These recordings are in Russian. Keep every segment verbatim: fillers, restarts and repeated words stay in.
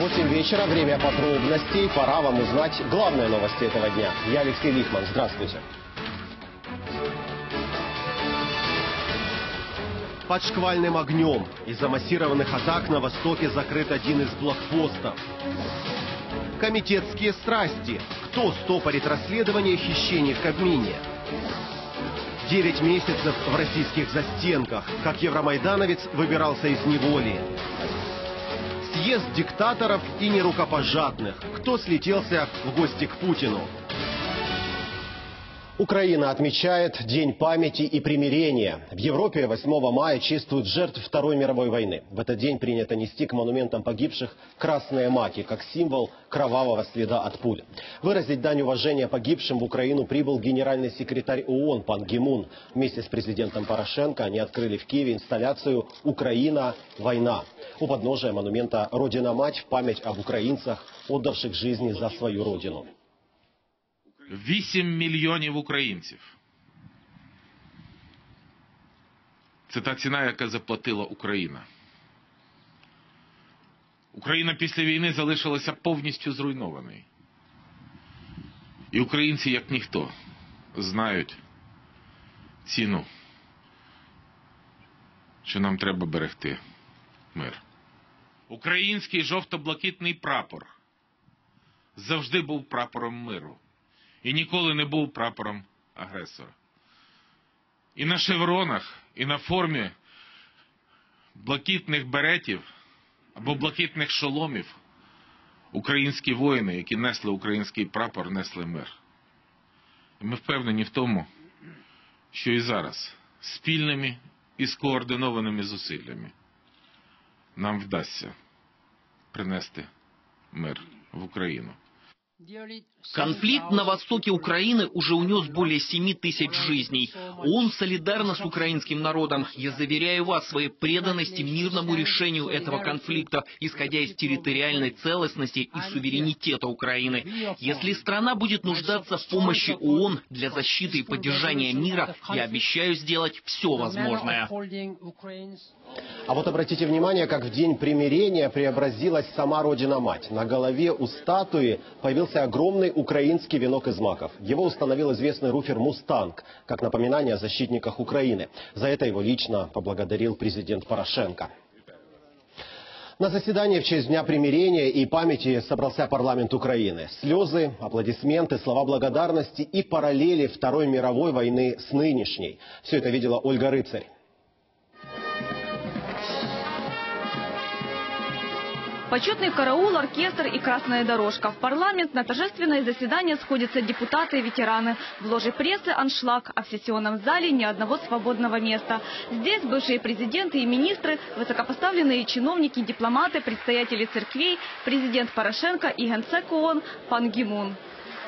восемь вечера, время подробностей. Пора вам узнать главные новости этого дня. Я Алексей Лихман. Здравствуйте. Под шквальным огнем из-за массированных атак на востоке закрыт один из блокпостов. Комитетские страсти. Кто стопорит расследование хищений в Кабмине? Девять месяцев в российских застенках. Как евромайдановец выбирался из неволи. Съезд диктаторов и нерукопожатных. Кто слетелся в гости к Путину? Украина отмечает День памяти и примирения. В Европе восьмого мая чествуют жертв Второй мировой войны. В этот день принято нести к монументам погибших красные маки, как символ кровавого следа от пуль. Выразить дань уважения погибшим в Украину прибыл генеральный секретарь ООН Пан Ги Мун. Вместе с президентом Порошенко они открыли в Киеве инсталляцию «Украина. Война». У подножия монумента «Родина-мать» в память об украинцах, отдавших жизни за свою родину. Вісім мільйонів українців. Це та ціна, яка заплатила Україна. Україна після війни залишилася повністю зруйнованою. І українці, як ніхто, знають ціну, що нам треба берегти мир. Український жовто-блакитний прапор завжди був прапором миру. І ніколи не був прапором агресора. І на шевронах, і на формі блакитних беретів або блакитних шоломів українські воїни, які несли український прапор, несли мир. І ми впевнені в тому, що і зараз спільними і скоординованими зусиллями нам вдасться принести мир в Україну. Конфликт на востоке Украины уже унес более семи тысяч жизней. ООН солидарна с украинским народом. Я заверяю вас в своей преданности мирному решению этого конфликта, исходя из территориальной целостности и суверенитета Украины. Если страна будет нуждаться в помощи ООН для защиты и поддержания мира, я обещаю сделать все возможное. А вот обратите внимание, как в день примирения преобразилась сама Родина-мать. На голове у статуи появился огромный украинский венок из маков. Его установил известный руфер «Мустанг», как напоминание о защитниках Украины. За это его лично поблагодарил президент Порошенко. На заседании в честь Дня примирения и памяти собрался парламент Украины. Слезы, аплодисменты, слова благодарности и параллели Второй мировой войны с нынешней. Все это видела Ольга Рыцарь. Почетный караул, оркестр и красная дорожка. В парламент на торжественное заседание сходятся депутаты и ветераны. В ложе прессы аншлаг, а в сессионном зале ни одного свободного места. Здесь бывшие президенты и министры, высокопоставленные чиновники, дипломаты, предстоятели церквей, президент Порошенко и генсек ООН Пан Ги Мун.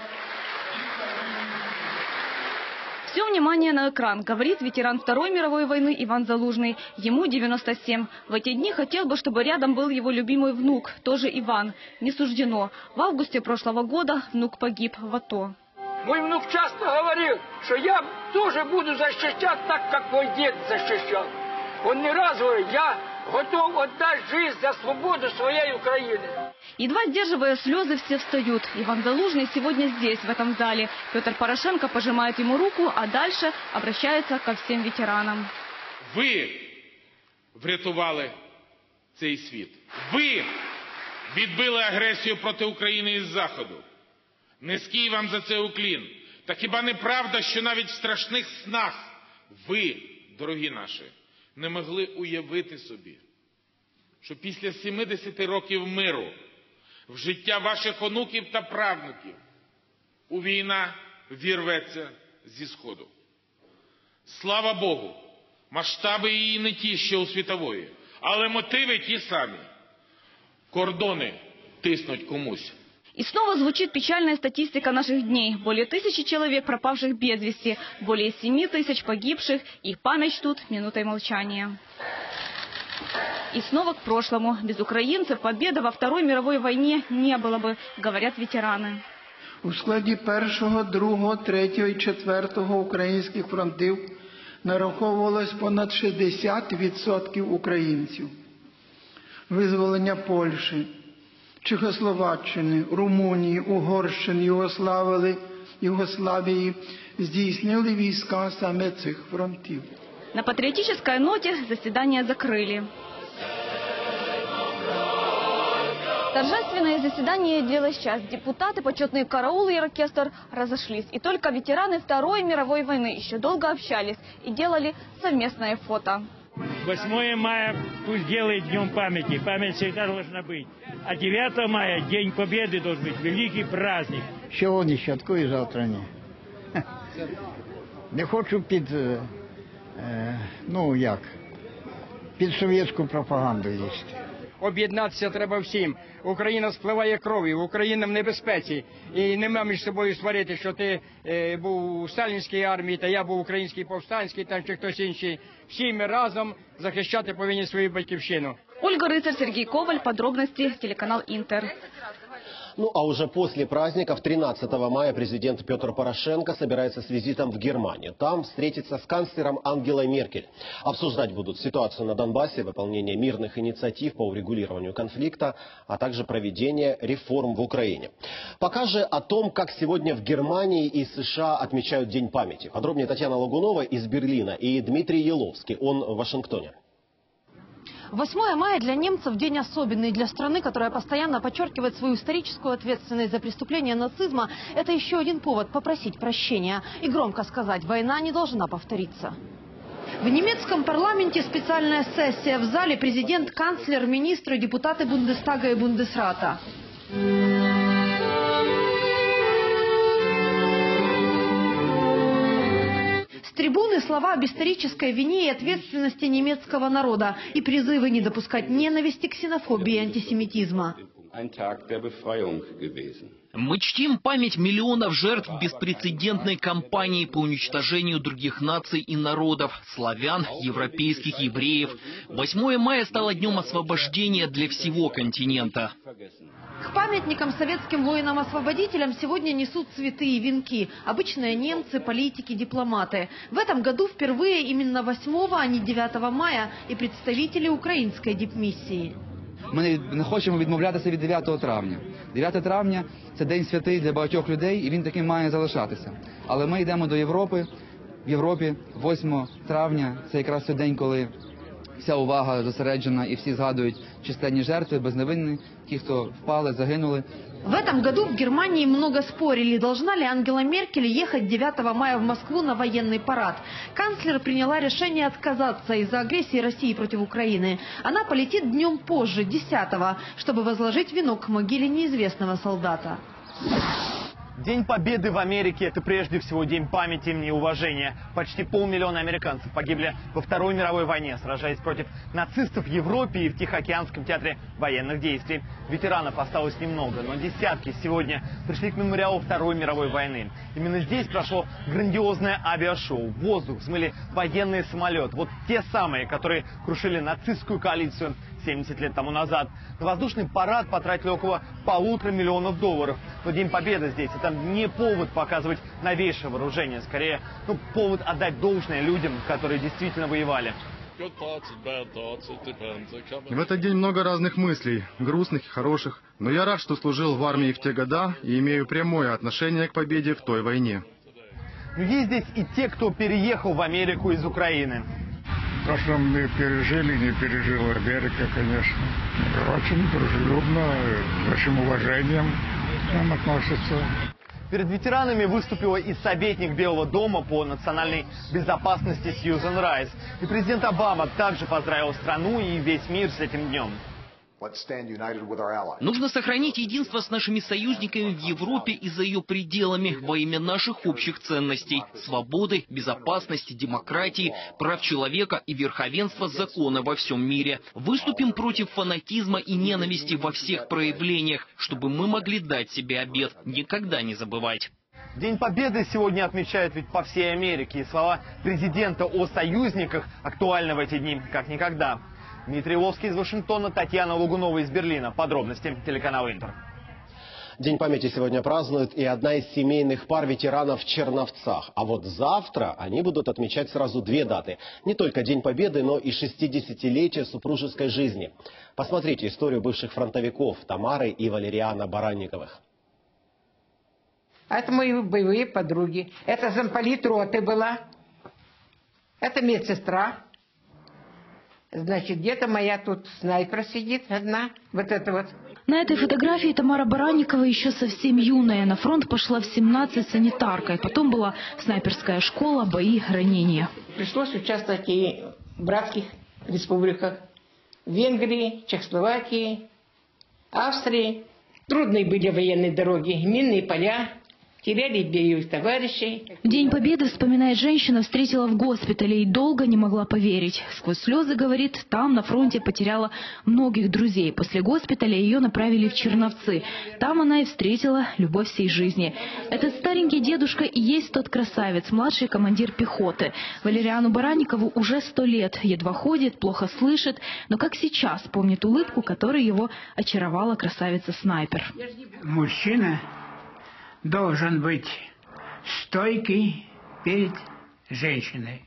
Все внимание на экран, говорит ветеран Второй мировой войны Иван Залужный. Ему девяносто семь. В эти дни хотел бы, чтобы рядом был его любимый внук, тоже Иван. Не суждено. В августе прошлого года внук погиб в АТО. Мой внук часто говорил, что я тоже буду защищать так, как мой дед защищал. Он не раз говорит, я готов отдать жизнь за свободу своей Украины. Едва сдерживая слезы, все встают. Иван Залужный сегодня здесь, в этом зале. Петр Порошенко пожимает ему руку, а дальше обращается ко всем ветеранам. Ви врятували цей світ. Ви відбили агресію проти України із Заходу. Низький вам за це уклін. Та хіба не правда, що навіть в страшних снах ви, дорогі наші, не могли уявити собі, що після сімдесяти років миру в життя ваших онуків та правнуків у війна вірветься зі Сходу. Слава Богу, масштаби її не ті, що у світової, але мотиви ті самі. Кордони тиснуть комусь. И снова звучит печальная статистика наших дней. Более тысячи человек, пропавших без вести, более семи тысяч погибших. Их память ждут минутой молчания. И снова к прошлому. Без украинцев победы во Второй мировой войне не было бы, говорят ветераны. У складі першого, другого, третього і четвертого українських фронтів нараховувалось понад шістдесят відсотків українців. Визволення Польщі, Чехословаччини, Румунії, Угорщини, Югославії, Югославії здійснили війська саме цих фронтів. На патриотической ноте заседание закрыли. Торжественное заседание длилось час. Депутаты, почетный караул и оркестр разошлись. И только ветераны Второй мировой войны еще долго общались и делали совместное фото. восьмое мая пусть делает днем памяти. Память всегда должна быть. А девятого мая, День Победы, должен быть великий праздник. Сьогодні святкую, завтра ні. Не хочу під, ну як, під совєтську пропаганду їсти. Об'єднатися треба всім. Україна спливає кров'ю, Україна в небезпеці. І нема між собою сварити, що ти е, був у сталінській армії, та я був український повстанський, там чи хтось інший. Всі ми разом захищати повинні свою батьківщину. Ольга Рыцарь, Сергей Коваль. Подробности. Телеканал Интер. Ну а уже после праздников тринадцатого мая президент Петр Порошенко собирается с визитом в Германию. Там встретится с канцлером Ангелой Меркель. Обсуждать будут ситуацию на Донбассе, выполнение мирных инициатив по урегулированию конфликта, а также проведение реформ в Украине. Пока же о том, как сегодня в Германии и США отмечают День памяти. Подробнее Татьяна Лагунова из Берлина и Дмитрий Еловский, он в Вашингтоне. восьмое мая для немцев день особенный. Для страны, которая постоянно подчеркивает свою историческую ответственность за преступления нацизма, это еще один повод попросить прощения и громко сказать: война не должна повториться. В немецком парламенте специальная сессия. В зале президент, канцлер, министры, депутаты Бундестага и Бундесрата. С трибуны слова об исторической вине и ответственности немецкого народа и призывы не допускать ненависти, ксенофобии и антисемитизма. Мы чтим память миллионов жертв беспрецедентной кампании по уничтожению других наций и народов – славян, европейских, евреев. восьмое мая стало днем освобождения для всего континента. К памятникам советским воинам-освободителям сегодня несут цветы и венки. Обычные немцы, политики, дипломаты. В этом году впервые именно восьмого, а не девятого мая и представители украинской дипмиссии. Ми не хочемо відмовлятися від дев'ятого травня. дев'яте травня – це день святий для багатьох людей, і він таким має залишатися. Але ми йдемо до Європи. В Європі восьмого травня – це якраз той день, коли вся увага зосереджена і всі згадують численні жертви, безневинні, ті, хто впали, загинули. В этом году в Германии много спорили, должна ли Ангела Меркель ехать девятого мая в Москву на военный парад. Канцлер приняла решение отказаться из-за агрессии России против Украины. Она полетит днем позже, десятого, чтобы возложить венок к могиле неизвестного солдата. День Победы в Америке – это прежде всего день памяти и уважения. Почти полмиллиона американцев погибли во Второй мировой войне, сражаясь против нацистов в Европе и в Тихоокеанском театре военных действий. Ветеранов осталось немного, но десятки сегодня пришли к мемориалу Второй мировой войны. Именно здесь прошло грандиозное авиашоу. В воздух взмыли военные самолеты. Вот те самые, которые крушили нацистскую коалицию семьдесят лет тому назад. На воздушный парад потратили около полутора миллионов долларов. Но День Победы здесь – это не повод показывать новейшее вооружение. Скорее, ну, повод отдать должное людям, которые действительно воевали. В этот день много разных мыслей, грустных и хороших. Но я рад, что служил в армии в те года и имею прямое отношение к победе в той войне. Но есть здесь и те, кто переехал в Америку из Украины. То, что мы пережили, не пережила Америка, конечно. Очень дружелюбно, с большим уважением к нам относятся. Перед ветеранами выступила и советник Белого дома по национальной безопасности Сьюзен Райс. И президент Обама также поздравил страну и весь мир с этим днем. Нужно сохранить единство с нашими союзниками в Европе и за ее пределами во имя наших общих ценностей – свободы, безопасности, демократии, прав человека и верховенства закона во всем мире. Выступим против фанатизма и ненависти во всех проявлениях, чтобы мы могли дать себе обет никогда не забывать. День Победы сегодня отмечают ведь по всей Америке. И слова президента о союзниках актуальны в эти дни как никогда. Дмитрий Еловский из Вашингтона, Татьяна Лагунова из Берлина. Подробности телеканал Интер. День памяти сегодня празднует и одна из семейных пар ветеранов в Черновцах. А вот завтра они будут отмечать сразу две даты. Не только День Победы, но и шестидесятилетие супружеской жизни. Посмотрите историю бывших фронтовиков Тамары и Валериана Баранниковых. Это мои боевые подруги. Это замполит роты была. Это медсестра. Значит, где-то моя тут снайпер сидит одна. Вот это вот. На этой фотографии Тамара Баранникова еще совсем юная. На фронт пошла в семнадцать санитаркой. Потом была снайперская школа, бои, ранения. Пришлось участвовать и в братских республиках. В Венгрии, Чехословакии, Австрии. Трудные были военные дороги, минные поля. Теряли боевых товарищей. День Победы, вспоминает женщина, встретила в госпитале и долго не могла поверить. Сквозь слезы, говорит, там на фронте потеряла многих друзей. После госпиталя ее направили в Черновцы. Там она и встретила любовь всей жизни. Этот старенький дедушка и есть тот красавец, младший командир пехоты. Валериану Баранникову уже сто лет. Едва ходит, плохо слышит, но как сейчас помнит улыбку, которой его очаровала красавица-снайпер. Мужчина должен быть стойкий перед женщиной.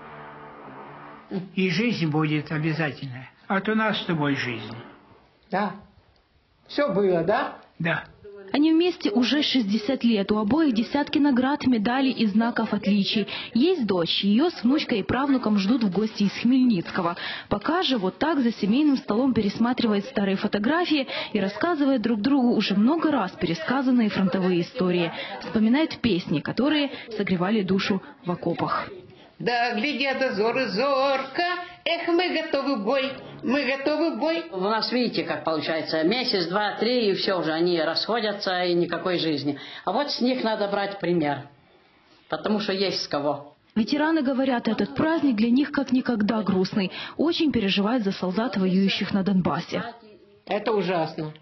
И жизнь будет обязательно. Вот у нас с тобой жизнь. Да. Все было, да? Да. Они вместе уже шестьдесят лет. У обоих десятки наград, медалей и знаков отличий. Есть дочь. Ее с внучкой и правнуком ждут в гости из Хмельницкого. Пока же вот так за семейным столом пересматривает старые фотографии и рассказывает друг другу уже много раз пересказанные фронтовые истории. Вспоминает песни, которые согревали душу в окопах. Да, глядя дозоры зорко, эх, мы готовы в бой, мы готовы в бой. У нас, видите, как получается, месяц, два, три, и все уже, они расходятся, и никакой жизни. А вот с них надо брать пример, потому что есть с кого. Ветераны говорят, этот праздник для них как никогда грустный. Очень переживают за солдат, воюющих на Донбассе. Это ужасно.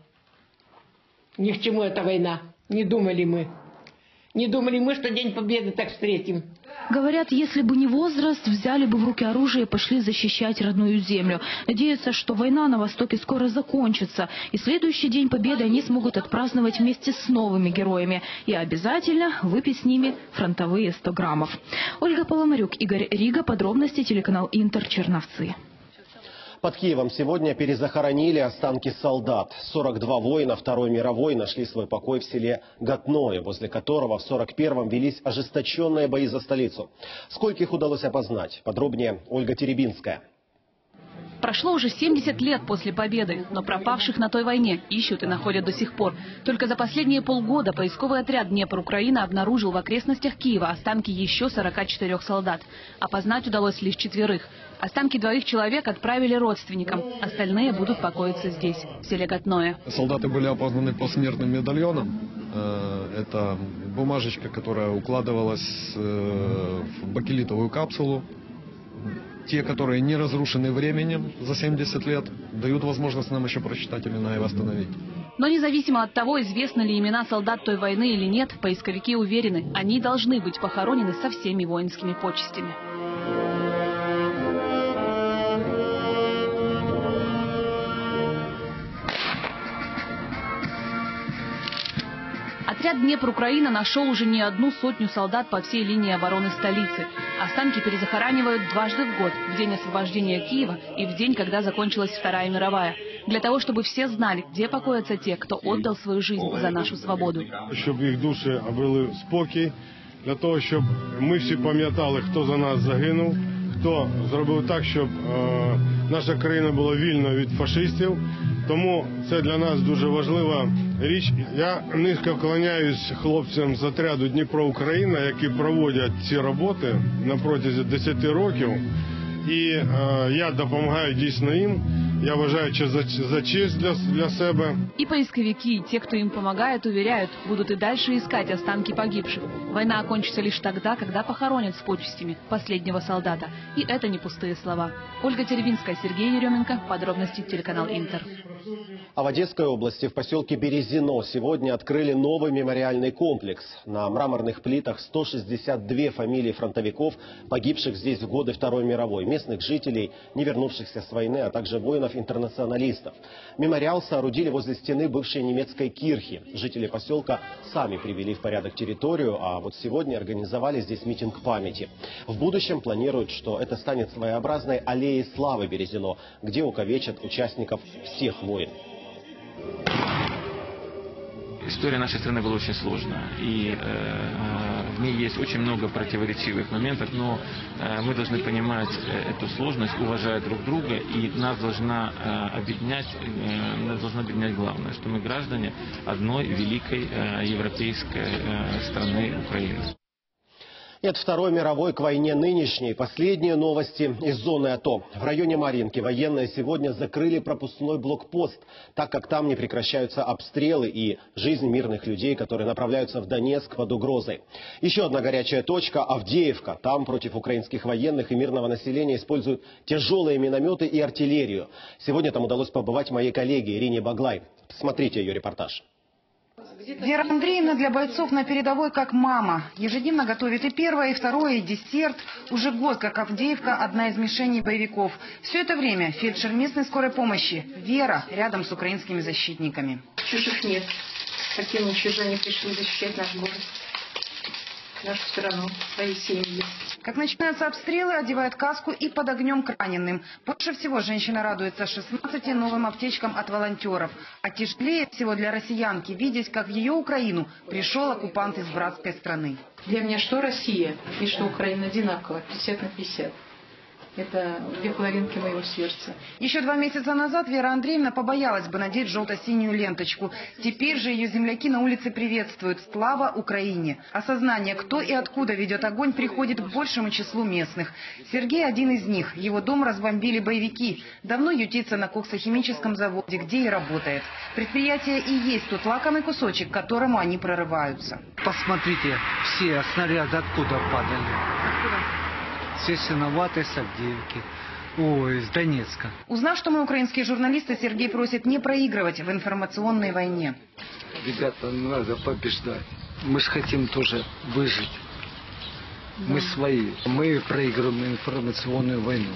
Ни к чему эта война. Не думали мы. Не думали мы, что День Победы так встретим. Говорят, если бы не возраст, взяли бы в руки оружие и пошли защищать родную землю. Надеются, что война на Востоке скоро закончится. И следующий День Победы они смогут отпраздновать вместе с новыми героями. И обязательно выпить с ними фронтовые сто граммов. Ольга Поломарюк, Игорь Рига. Подробности, телеканал Интер, Черновцы. Под Киевом сегодня перезахоронили останки солдат. сорок два воина Второй мировой нашли свой покой в селе Гатное, возле которого в сорок первом велись ожесточенные бои за столицу. Сколько их удалось опознать? Подробнее Ольга Теребинская. Прошло уже семьдесят лет после победы, но пропавших на той войне ищут и находят до сих пор. Только за последние полгода поисковый отряд Днепр-Украина обнаружил в окрестностях Киева останки еще сорока четырёх солдат. Опознать удалось лишь четверых. Останки двоих человек отправили родственникам. Остальные будут покоиться здесь, в селе Гатное. Солдаты были опознаны по смертным медальонам. Это бумажечка, которая укладывалась в бакелитовую капсулу. Те, которые не разрушены временем за семьдесят лет, дают возможность нам еще прочитать имена и восстановить. Но независимо от того, известны ли имена солдат той войны или нет, поисковики уверены, они должны быть похоронены со всеми воинскими почестями. Отряд Днепр-Украина нашел уже не одну сотню солдат по всей линии обороны столицы. Останки перезахоранивают дважды в год, в день освобождения Киева и в день, когда закончилась Вторая мировая. Для того, чтобы все знали, где покоятся те, кто отдал свою жизнь за нашу свободу. Щоб їх душі обрели спокій, для того, щоб ми всі пам'ятали, хто за нас загинув, хто зробив так, щоб е, наша країна була вільна від фашистів. Тому це для нас дуже важлива річ. Я низько вклоняюсь хлопцям з отряду Дніпро-Україна, які проводять ці роботи на протязі десяти років. І е, я допомагаю дійсно їм. Я вважаю, що за, за честь для, для себе. И поисковики, и те, кто им помогает, уверяют, будут и дальше искать останки погибших. Война окончится лишь тогда, когда похоронят с почестями последнего солдата. И это не пустые слова. Ольга Теребинская, Сергей Еременко. Подробности, телеканал Интер. А в Одесской области в поселке Березино сегодня открыли новый мемориальный комплекс. На мраморных плитах сто шестьдесят две фамилии фронтовиков, погибших здесь в годы Второй мировой. местных жителей, не вернувшихся с войны, а также воинов-интернационалистов. Мемориал соорудили возле стены бывшей немецкой кирхи. Жители поселка сами привели в порядок территорию, а вот сегодня организовали здесь митинг памяти. В будущем планируют, что это станет своеобразной аллеей славы Березино, где увековечат участников всех войн. История нашей страны была очень сложная, и э, в ней есть очень много противоречивых моментов, но э, мы должны понимать э, эту сложность, уважать друг друга, и нас должна э, объединять, э, нас должно объединять главное, что мы граждане одной великой э, европейской э, страны Украины. И от Второй мировой к войне нынешней. Последние новости из зоны АТО. В районе Марьинки военные сегодня закрыли пропускной блокпост, так как там не прекращаются обстрелы и жизнь мирных людей, которые направляются в Донецк под угрозой. Еще одна горячая точка – Авдеевка. Там против украинских военных и мирного населения используют тяжелые минометы и артиллерию. Сегодня там удалось побывать моей коллеге Ирине Баглай. Смотрите ее репортаж. Вера Андреевна для бойцов на передовой как мама. Ежедневно готовит и первое, и второе, и десерт. Уже год как Авдеевка – одна из мишеней боевиков. Все это время фельдшер местной скорой помощи Вера рядом с украинскими защитниками. Чужих нет. Такие чужие пришли защищать наш город, нашу страну, свои семьи. Как начинаются обстрелы, одевают каску и под огнем к раненым. Больше всего женщина радуется шестнадцати новым аптечкам от волонтеров. А тяжелее всего для россиянки видеть, как в ее Украину пришел оккупант из братской страны. Для меня что Россия и что Украина одинаково, пятьдесят на пятьдесят. Это две половинки моего сердца. Еще два месяца назад Вера Андреевна побоялась бы надеть желто-синюю ленточку. Теперь же ее земляки на улице приветствуют. Слава Украине! Осознание, кто и откуда ведет огонь, приходит к большему числу местных. Сергей один из них. Его дом разбомбили боевики. Давно ютится на коксохимическом заводе, где и работает. Предприятие и есть тот лакомый кусочек, к которому они прорываются. Посмотрите, все снаряды откуда падали. Все синоваты с Авдеевки, ой, с Донецка. Узнав, что мы украинские журналисты, Сергей просит не проигрывать в информационной войне. Ребята, надо побеждать. Мы же хотим тоже выжить. Да. Мы свои. Мы проигрываем информационную войну.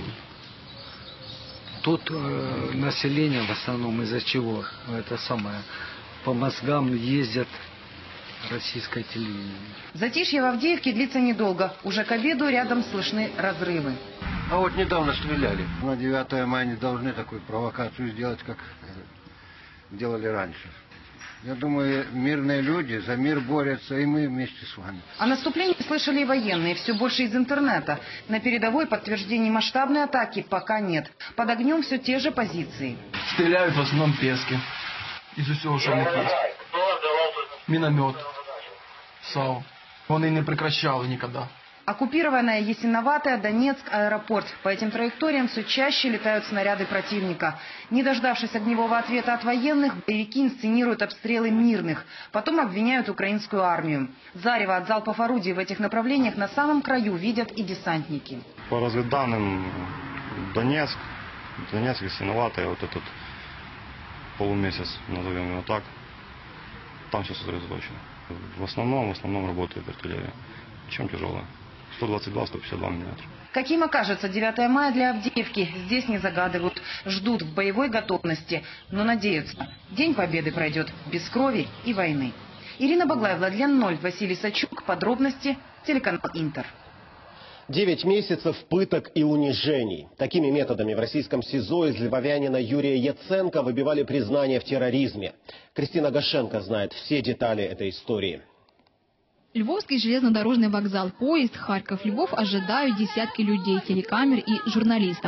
Тут э, население в основном из-за чего? Это самое. По мозгам ездят. Российское телевидение. Затишье в Авдеевке длится недолго. Уже к обеду рядом слышны разрывы. А вот недавно стреляли. На девятое мая не должны такую провокацию сделать, как делали раньше. Я думаю, мирные люди за мир борются, и мы вместе с вами. О наступлении слышали и военные, все больше из интернета. На передовой подтверждений масштабной атаки пока нет. Под огнем все те же позиции. Стреляют в основном пески. Из усього, що в них є. Міномет. САУ. Вони не прекращали никогда. Оккупированная Ясиноватая, Донецк, аэропорт. По этим траекториям все чаще летают снаряды противника. Не дождавшись огневого ответа от военных, боевики инсценируют обстрелы мирных. Потом обвиняют украинскую армию. Зарево от залпов орудий в этих направлениях на самом краю видят и десантники. По разведданным, Донецк, Донецк, Ясиноватая, вот этот полумесяц, назовем его так, там все сосредоточено. В основном, в основном работает артиллерия. Причем тяжелая. сто двадцать два — сто пятьдесят два миллиметра. Каким окажется девятое мая для Авдеевки, здесь не загадывают. Ждут в боевой готовности, но надеются. День Победы пройдет без крови и войны. Ирина Баглай, Владлен Ноль, Василий Сачук. Подробности. Телеканал Интер. Девять месяцев пыток и унижений. Такими методами в российском СИЗО из львовянина Юрия Яценко выбивали признание в терроризме. Кристина Гашенко знает все детали этой истории. Львовский железнодорожный вокзал, поезд Харьков-Львов ожидают десятки людей, телекамер и журналистов.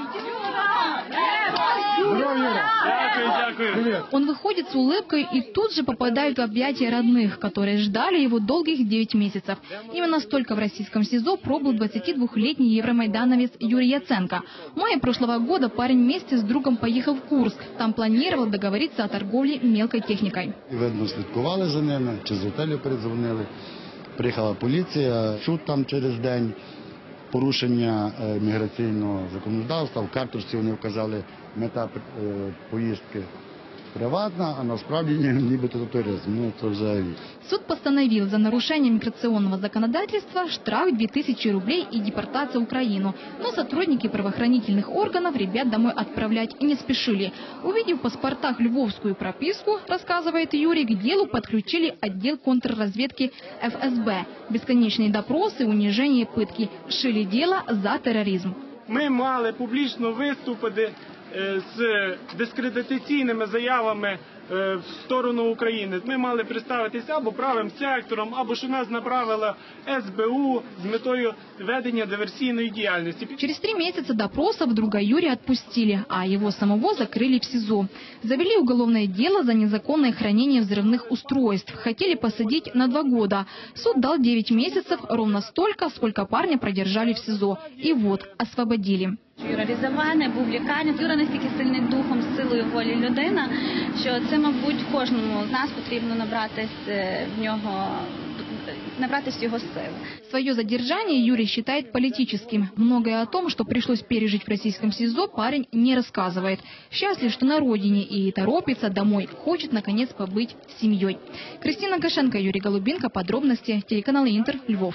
Он выходит с улыбкой и тут же попадает в объятия родных, которые ждали его долгих девять месяцев. Именно столько в российском СИЗО пробыл двадцатидвухлетний евромайдановец Юрий Яценко. В мае прошлого года парень вместе с другом поехал в Курск. Там планировал договориться о торговле мелкой техникой. Видно, слідкували за ними, чи з готелю передзвонили. Приїхала поліція, суд там через день, порушення міграційного законодавства. В карточці вони вказали мета поїздки приватна, а насправді нібито туризм. Ну, це вже... Суд постановил за нарушение миграционного законодательства штраф две тысячи рублей и депортацию в Украину. Но сотрудники правоохранительных органов ребят домой отправлять не спешили. Увидев в паспортах львовскую прописку, рассказывает Юрий, к делу подключили отдел контрразведки эф эс бэ. Бесконечные допросы, унижение и пытки. Шили дело за терроризм. Ми мали публічно виступити з дискредитаційними заявами в сторону України. Ми мали представитися або правим сектором, або що нас направила ес бе у з метою ведення диверсійної діяльності. Через три месяца допросов друга Юрия отпустили, а его самого закрыли в СИЗО. Завели уголовное дело за незаконное хранение взрывных устройств. Хотели посадить на два года. Суд дал девять месяцев, ровно столько, сколько парня продержали в СИЗО. И вот, освободили. Юра різований, був в лікарні. Юра настільки сильний духом, силою волі людина, що це, мабуть, кожному з нас потрібно набратись в нього, набратись його сил. Свое задержание Юрий считает политическим. Многое о том, что пришлось пережить в российском СИЗО, парень не рассказывает. Счастлив, что на родине, и торопится домой. Хочет, наконец, побыть с семьей. Кристина Кошенко, Юрий Голубинка. Подробности. Телеканал Интер, Львов.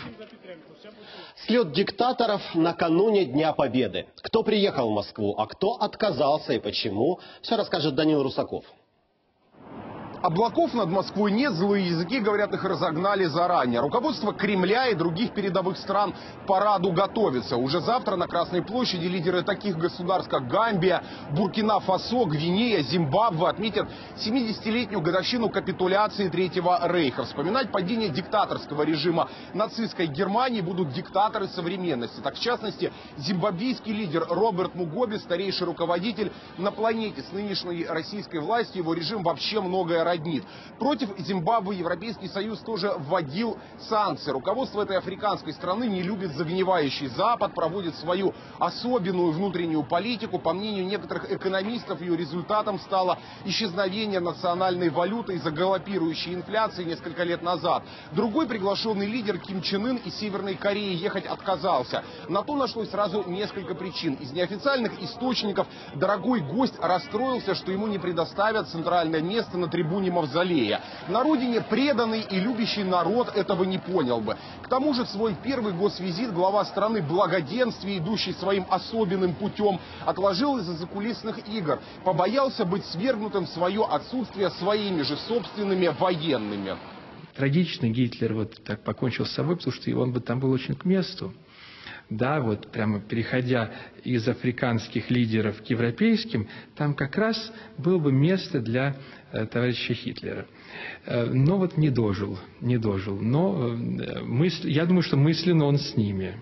Слет диктаторов накануне Дня Победы. Кто приехал в Москву, а кто отказался и почему, все расскажет Данил Русаков. Облаков над Москвой нет, злые языки, говорят, их разогнали заранее. Руководство Кремля и других передовых стран к параду готовится. Уже завтра на Красной площади лидеры таких государств, как Гамбия, Буркина-Фасо, Гвинея, Зимбабве отметят семидесятилетнюю годовщину капитуляции Третьего Рейха. Вспоминать падение диктаторского режима нацистской Германии будут диктаторы современности. Так, в частности, зимбабвийский лидер Роберт Мугабе, старейший руководитель на планете с нынешней российской властью, его режим вообще многое роднит. Против Зимбабве Европейский Союз тоже вводил санкции. Руководство этой африканской страны не любит загнивающий Запад, проводит свою особенную внутреннюю политику. По мнению некоторых экономистов, ее результатом стало исчезновение национальной валюты из-за галопирующей инфляции несколько лет назад. Другой приглашенный лидер Ким Чен Ын из Северной Кореи ехать отказался. На то нашлось сразу несколько причин. Из неофициальных источников дорогой гость расстроился, что ему не предоставят центральное место на трибуне Мавзолея. На родине преданный и любящий народ этого не понял бы. К тому же в свой первый госвизит глава страны благоденствия, идущий своим особенным путем, отложил из-за закулисных игр. Побоялся быть свергнутым в свое отсутствие своими же собственными военными. Трагично Гитлер вот так покончил с собой, потому что он бы там был очень к месту. Да, вот прямо переходя из африканских лидеров к европейским, там как раз было бы место для э, товарища Гитлера. Э, но вот не дожил, не дожил. Но э, мысль, я думаю, что мысленно он с ними.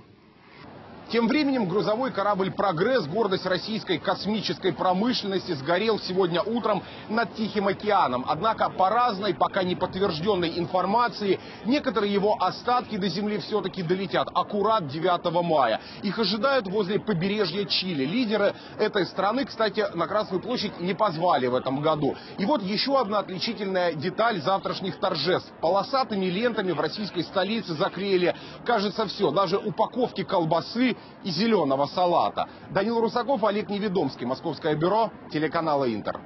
Тем временем грузовой корабль «Прогресс», гордость российской космической промышленности, сгорел сегодня утром над Тихим океаном. Однако по разной, пока не подтвержденной информации, некоторые его остатки до Земли все-таки долетят аккурат девятого мая. Их ожидают возле побережья Чили. Лидеры этой страны, кстати, на Красную площадь не позвали в этом году. И вот еще одна отличительная деталь завтрашних торжеств. Полосатыми лентами в российской столице заклеили, кажется, все. Даже упаковки колбасы и зеленого салата. Данил Русаков, Олег Неведомский. Московское бюро телеканала Интер.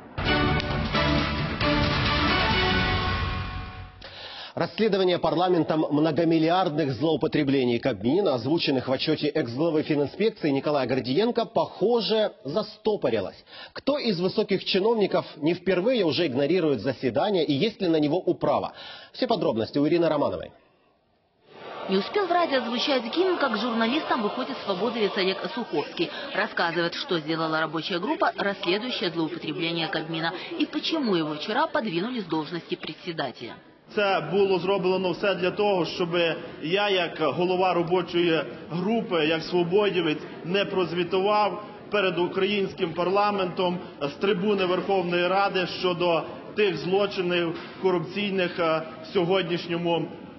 Расследование парламентом многомиллиардных злоупотреблений Кабмина, озвученных в отчете экс-главы фининспекции Николая Гордиенко, похоже, застопорилось. Кто из высоких чиновников не впервые уже игнорирует заседание и есть ли на него управа? Все подробности у Ирины Романовой. Не успел в радио звучать гимн, как к журналистам выходит свободовец Олег Суховский. Рассказывает, что сделала рабочая группа, расследующая злоупотребление Кабмина, и почему его вчера подвинули с должности председателя. Це було зроблено все для того, щоб я, як голова робочої групи, як свободівець, не прозвітував перед українським парламентом з трибуни Верховної Ради щодо тих злочинів корупційних в сьогоднішньому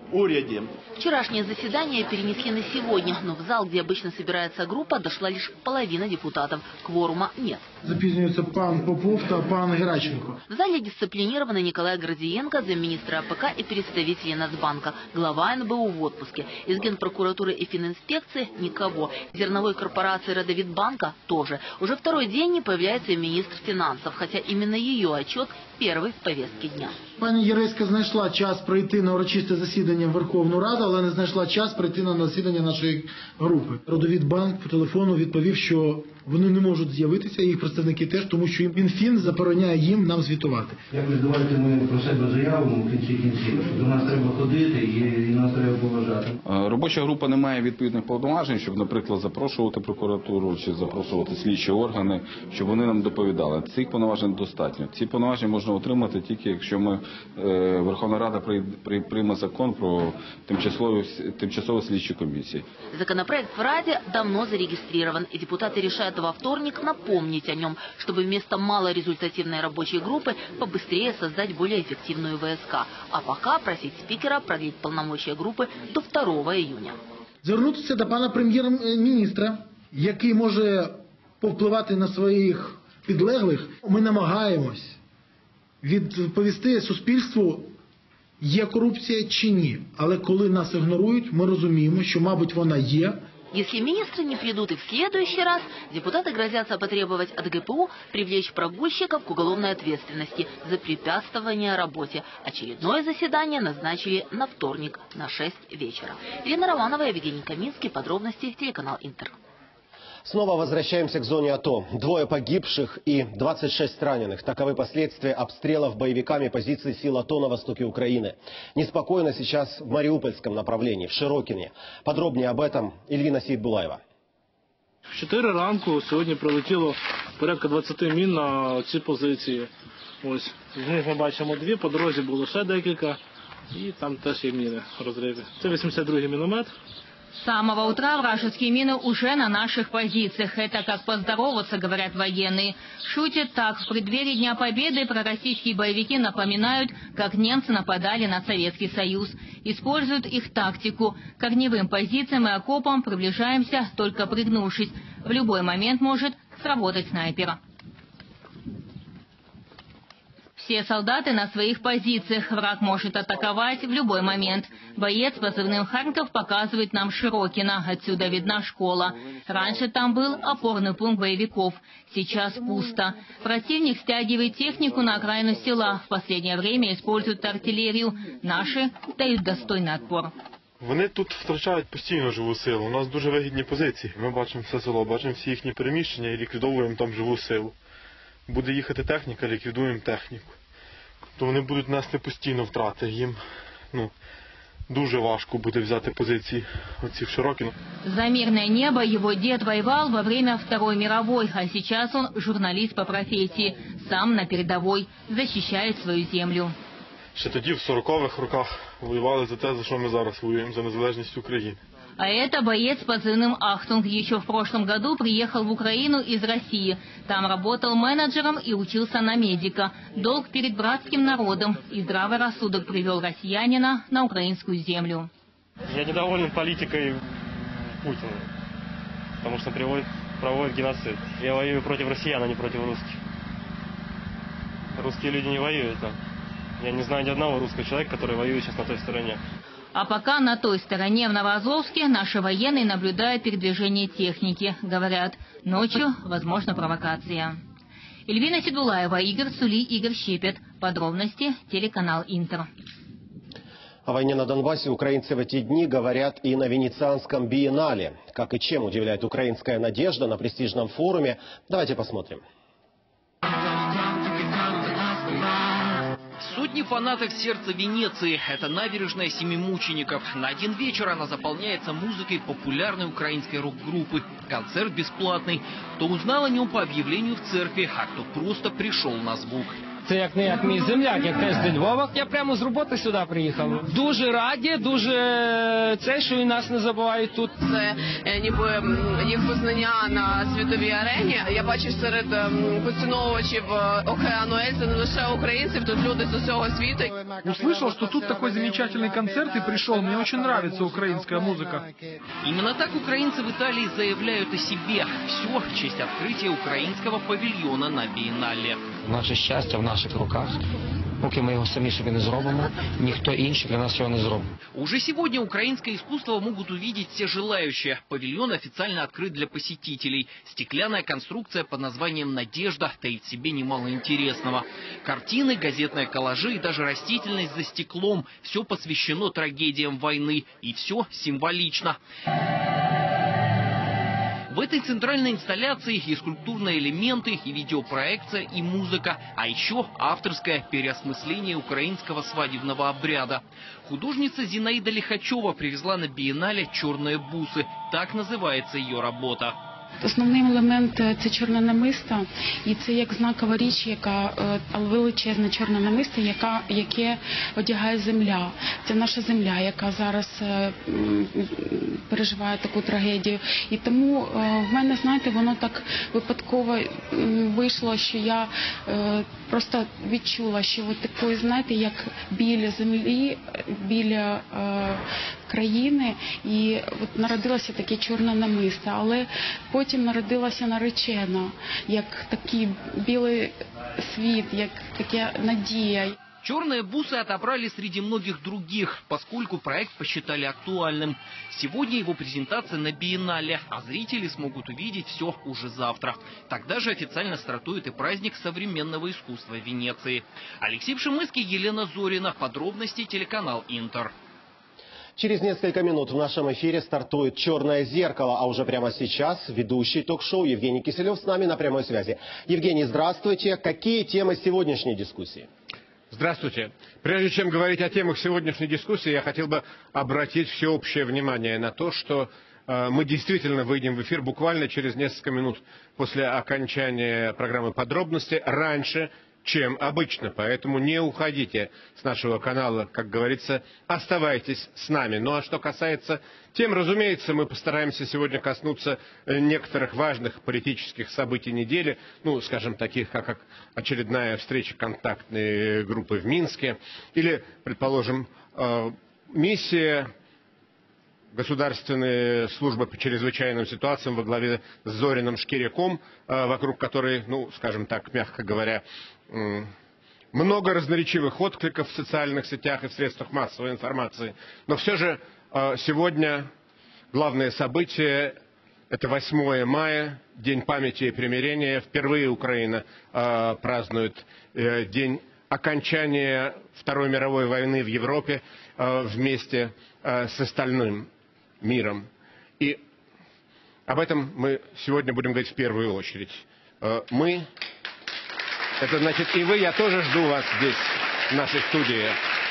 уряді. Вчерашнее заседание перенесли на сегодня, но в зал, где обычно собирается группа, дошла лишь половина депутатов. Кворума нет. Запізнюється пан Попов та пан Геращенко. В зале дисциплинированы Николай Гордиенко, замминистра АПК и представители Нацбанка. Глава эн бэ у в отпуске. Из Генпрокуратуры и фининспекции никого. Зерновой корпорации Родовитбанка тоже. Уже второй день не появляется и министр финансов, хотя именно ее отчет первый в повестке дня. Пані Єреська знайшла час прийти на урочисте засідання в Верховну Раду, але не знайшла час прийти на засідання нашої групи. Родовитбанк по телефону відповів, що вони не можуть з'явитися, їх представники теж, тому що Мінфін забороняє їм нам звітувати. Якось давайте ми про себе заявимо в кінці кінців, що до нас треба ходити і нас треба поважати. Робоча група не має відповідних повноважень, щоб, наприклад, запрошувати прокуратуру чи запрошувати слідчі органи, щоб вони нам доповідали. Цих повноважень достатньо. Ці повноваження можна отримати тільки, якщо ми, Верховна Рада прийме закон про тимчасові, тимчасові слідчі комісії. Законопроект в Раде давно зарегистрирован, и депутаты решают во вторник напомнить о нем, чтобы вместо малорезультативной рабочей группы побыстрее создать более эффективную вэ эс ка. А пока просить спикера продлить полномочия группы до второго июня. Звернутися до пана прем'єр-міністра, який може повпливати на своїх підлеглих, ми намагаємось відповісти суспільству, є корупція чи ні. Але коли нас ігнорують, ми розуміємо, що, мабуть, вона є. Если министры не придут и в следующий раз, депутаты грозятся потребовать от гэ пэ у привлечь прогульщиков к уголовной ответственности за препятствование работе. Очередное заседание назначили на вторник на шесть вечера. Ирина Романова, Евгений Каминский. Подробности телеканал Интер. Снова возвращаемся к зоне АТО. Двое погибших и двадцать шесть раненых. Таковы последствия обстрелов боевиками позиций сил АТО на востоке Украины. Неспокойно сейчас в Мариупольском направлении, в Широкине. Подробнее об этом Ильвина Сейтбулаева. В чотири ранку сьогодні прилетіло порядка двадцяти мін на ці позиції. Ось, з них ми бачимо дві, по дорозі було ще декілька. І там теж є міни, розриви. Це вісімдесят другий міномет. С самого утра вражеские мины уже на наших позициях. Это как поздороваться, говорят военные. Шутят так. В преддверии Дня Победы пророссийские боевики напоминают, как немцы нападали на Советский Союз. Используют их тактику. К огневым позициям и окопам приближаемся, только пригнувшись. В любой момент может сработать снайпер. Все солдаты на своих позициях. Враг может атаковать в любой момент. Боец с позывным «Харьков» показывает нам Широкино. Отсюда видна школа. Раньше там был опорный пункт боевиков. Сейчас пусто. Противник стягивает технику на окраину села. В последнее время используют артиллерию. Наши дают достойный отпор. Вони тут втрачають постійно живу силу. У нас дуже вигідні позиції. Ми бачимо все село, бачимо всі їхні переміщення і ліквідовуємо там живу силу. Буде їхати техніка, ліквідуємо техніку. То вони будуть нести постійно втрати. Їм, ну, дуже важко буде взяти позиції оці в Широкино. За мирное небо его дед воевал во время Второй мировой, а сейчас он журналист по профессии, сам на передовой, защищает свою землю. Ще тоді, в сорокових роках, воювали за те, за що ми зараз воюємо, за незалежність України. А это боец с позывным «Ахтунг». Еще в прошлом году приехал в Украину из России. Там работал менеджером и учился на медика. Долг перед братским народом и здравый рассудок привел россиянина на украинскую землю. Я недоволен политикой Путина, потому что проводит, проводит геноцид. Я воюю против россиян, а не против русских. Русские люди не воюют там. Я не знаю ни одного русского человека, который воюет сейчас на той стороне. А пока на той стороне, в Новоазовске, наши военные наблюдают передвижение техники. Говорят, ночью возможна провокация. Эльвина Сейтбулаева, Игорь Сули, Игорь Щепет. Подробности телеканал Интер. О войне на Донбассе украинцы в эти дни говорят и на Венецианском биеннале. Как и чем удивляет украинская надежда на престижном форуме, давайте посмотрим. Сотни фанатов сердца Венеции. Это набережная Семи Мучеников. На один вечер она заполняется музыкой популярной украинской рок-группы. Концерт бесплатный. Кто узнал о нем по объявлению в церкви, а кто просто пришел на звук. Це як не як мій земляк, як теж з Львова. Я прямо з роботи сюди приїхав. Дуже раді, дуже це, що і нас не забувають тут. Це ніби їх визнання на світовій арені. Я бачу серед поціновувачів океану Ельзи не лише українців, тут люди з усього світу. Услышал, что тут такой замечательный концерт и пришел. Мне очень нравится украинская музыка. Именно так украинцы в Италии заявляют о себе. Все в честь открытия украинского павильона на Биеннале. Наше щастя в наших руках. Поки ми його самі собі не зробимо, ніхто інший для нас його не зробить. Уже сегодня украинское искусство могут увидеть все желающие. Павильон официально открыт для посетителей. Стеклянная конструкция под названием «Надежда» таит в себе немало интересного. Картины, газетные коллажи и даже растительность за стеклом. Все посвящено трагедиям войны. И все символично. В этой центральной инсталляции и скульптурные элементы, и видеопроекция, и музыка, а еще авторское переосмысление украинского свадебного обряда. Художница Зинаида Лихачева привезла на Биеннале «Черные бусы». Так называется ее работа. Основний елемент – це чорне намисто, і це як знакова річ, яка величезне чорне намисто, яка, яке одягає земля. Це наша земля, яка зараз переживає таку трагедію. І тому в мене, знаєте, воно так випадково вийшло, що я просто відчула, що от такої, знаєте, як біля землі, біля країни, і от народилося таке чорне намисто, але потім народилася наречена, як такий білий світ, як така надія. Черные бусы отобрали среди многих других, поскольку проект посчитали актуальным. Сегодня его презентация на Биеннале, а зрители смогут увидеть все уже завтра. Тогда же официально стартует и праздник современного искусства в Венеции. Алексей Пшемыский, Елена Зорина. Подробности телеканал Интер. Через несколько минут в нашем эфире стартует «Черное зеркало», а уже прямо сейчас ведущий ток-шоу Евгений Киселев с нами на прямой связи. Евгений, здравствуйте. Какие темы сегодняшней дискуссии? Здравствуйте. Прежде чем говорить о темах сегодняшней дискуссии, я хотел бы обратить всеобщее внимание на то, что э, мы действительно выйдем в эфир буквально через несколько минут после окончания программы «Подробности», раньше, чем обычно. Поэтому не уходите с нашего канала, как говорится, оставайтесь с нами. Ну а что касается тем, разумеется, мы постараемся сегодня коснуться некоторых важных политических событий недели, ну, скажем, таких, как очередная встреча контактной группы в Минске, или, предположим, миссия Государственной службы по чрезвычайным ситуациям во главе с Зориным Шкиряком, вокруг которой, ну, скажем так, мягко говоря, много разноречивых откликов в социальных сетях и в средствах массовой информации. Но все же сегодня главное событие – это восьмое мая, День памяти и примирения. Впервые Украина празднует день окончания Второй мировой войны в Европе вместе с остальным миром. И об этом мы сегодня будем говорить в первую очередь. Мы, это значит и вы, я тоже жду вас здесь, в нашей студии.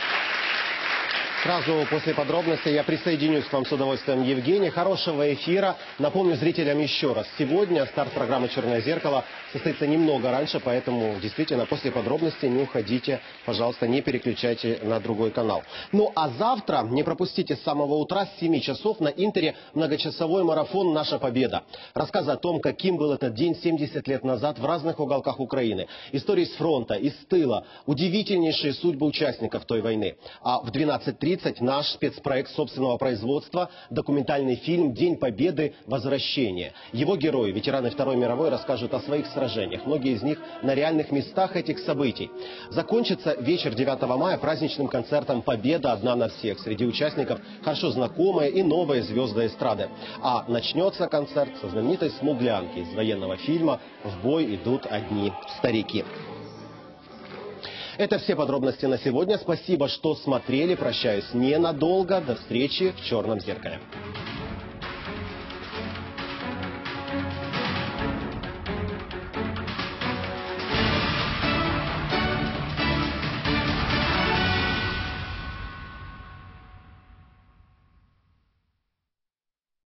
Сразу после подробностей я присоединюсь к вам с удовольствием, Евгений. Хорошего эфира. Напомню зрителям еще раз. Сегодня старт программы «Черное зеркало» состоится немного раньше, поэтому действительно после подробностей не уходите, пожалуйста, не переключайте на другой канал. Ну а завтра не пропустите с самого утра с семи часов на Интере многочасовой марафон «Наша победа». Рассказы о том, каким был этот день семьдесят лет назад в разных уголках Украины. Истории с фронта, из тыла, удивительнейшие судьбы участников той войны. А в двенадцать тридцать наш спецпроект собственного производства, документальный фильм «День Победы. Возвращение». Его герои, ветераны Второй мировой, расскажут о своих сражениях. Многие из них на реальных местах этих событий. Закончится вечер девятого мая праздничным концертом «Победа. Одна на всех». Среди участников хорошо знакомые и новые звезды эстрады. А начнется концерт со знаменитой «Смуглянки» из военного фильма «В бой идут одни старики». Это все подробности на сегодня. Спасибо, что смотрели. Прощаюсь ненадолго. До встречи в «Черном зеркале».